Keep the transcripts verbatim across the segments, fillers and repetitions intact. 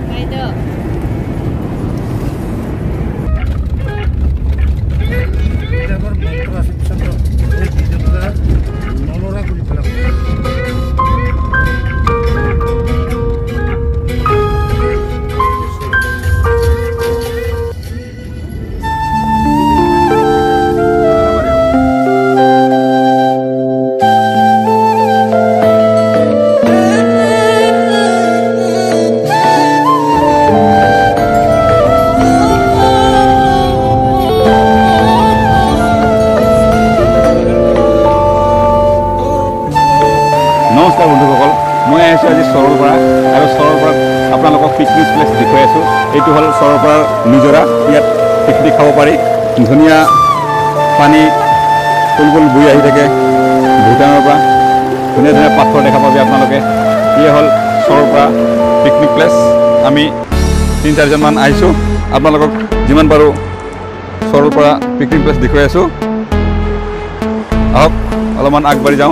নমস্কাৰ বন্ধুসকল, মই আহিছোঁ আজি সৰলপাৰা আৰু সৰলপাৰাত আপোনালোকক পিকনিক প্লেচ দেখুৱাই আছোঁ। এইটো হ'ল সৰলপাৰাৰ নিজৰা। ইয়াত পিকনিক খাব পাৰি। ধুনীয়া পানী ফুল ফুল বৈ আহি থাকে ভূটানৰ পৰা। ধুনীয়া ধুনীয়া পাথৰ দেখা পাবি আপোনালোকে। ইয়ে হ'ল সৰলপাৰা পিকনিক প্লেচ। আমি তিনি চাৰিজনমান আহিছোঁ, আপোনালোকক যিমান পাৰোঁ সৰলপাৰা পিকনিক প্লেচ দেখুৱাই আছোঁ। আহক অলপমান আগবাঢ়ি যাওঁ।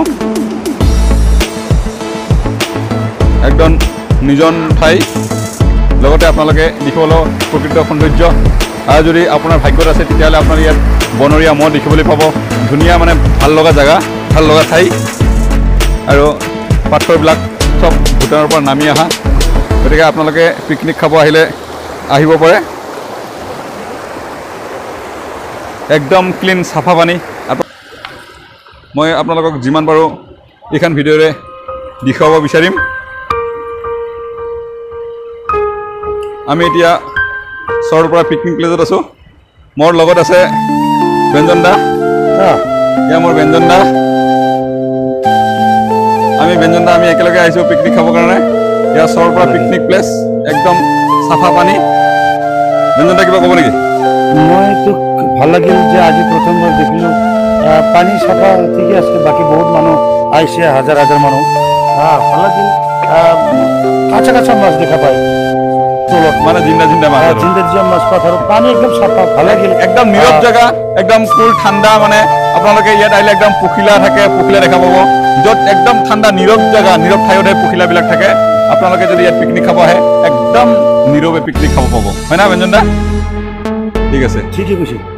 একদম নিজন ঠাই, লগতে আপোনালোকে দেখিবলৈ প্ৰকৃত সৌন্দৰ্য। আৰু যদি আপোনাৰ ভাগ্যত আছে তেতিয়াহ'লে আপোনাৰ ইয়াত বনৰীয়া মহ দেখিবলৈ পাব। ধুনীয়া মানে ভাল লগা জেগা, ভাল লগা ঠাই। আৰু পাথৰবিলাক চব ভূটানৰ পৰা নামি অহা, গতিকে আপোনালোকে পিকনিক খাব আহিলে আহিব পাৰে। একদম ক্লিন চাফা পানী। মই আপোনালোকক যিমান পাৰোঁ এইখন ভিডিঅ'ৰে দেখুৱাব বিচাৰিম। আমি এতিয়া সৰলপাৰা পিকনিক প্লেচত আছোঁ। মোৰ লগত আছে ব্যঞ্জন দা। এয়া মোৰ ব্যঞ্জন দা। আমি ব্যঞ্জন দা আমি একেলগে আহিছোঁ পিকনিক খাবৰ কাৰণে। এয়া সৰলপাৰা পিকনিক প্লেচ, একদম চাফা পানী। ব্যঞ্জন দা কিবা ক'ব নেকি? মইতো ভাল লাগিল যে আজি প্ৰথমবাৰ দেখিলোঁ পানী চাফা ঠিকে আছে। বাকী বহুত মানুহ আহিছে, হাজাৰ হাজাৰ মানুহ। ভাল লাগিল। কাঁচা কাঁচা মাছ দেখা পায় তলত, মানে জিন্দা জিন্দা মাছ, জিন্দা জিন্দা মাছ পাথৰ পানী একদম চাফা, ভাল লাগিল। একদম নীৰৱ জেগা, একদম কুল ঠাণ্ডা। মানে আপোনালোকে ইয়াত আহিলে একদম পখিলা থাকে, পখিলা দেখা পাব। য'ত একদম ঠাণ্ডা নীৰৱ জেগা, নীৰৱ ঠাইতে পখিলাবিলাক থাকে। আপোনালোকে যদি ইয়াত পিকনিক খাব আহে একদম নীৰৱে পিকনিক খাব পাব, হয় না ব্যঞ্জন দা? ঠিক আছে, ঠিকেই কৈছে।